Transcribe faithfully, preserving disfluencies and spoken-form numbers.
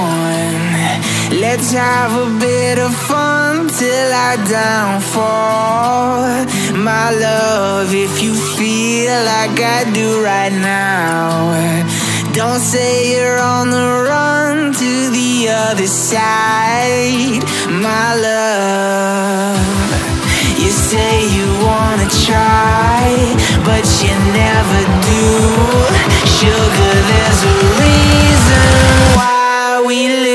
on. Let's have a bit of fun till our downfall. My love, if you feel like I do right now, don't say you're on the run to the other side. My love, you say you wanna try, but you never do. Sugar, there's a reason why we live